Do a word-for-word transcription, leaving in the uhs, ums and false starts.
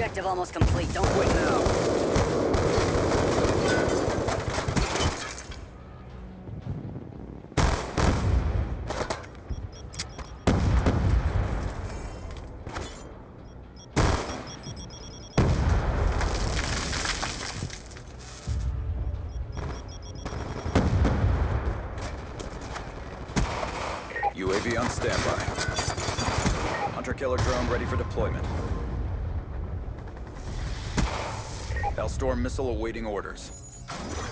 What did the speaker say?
Objective almost complete. Don't quit now. U A V on standby. Hunter-killer drone ready for deployment. Hellstorm missile awaiting orders.